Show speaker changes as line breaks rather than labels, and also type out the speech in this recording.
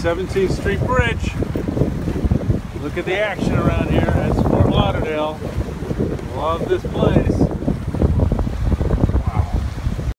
17th Street Bridge. Look at the action around here. That's Fort Lauderdale. Love this place.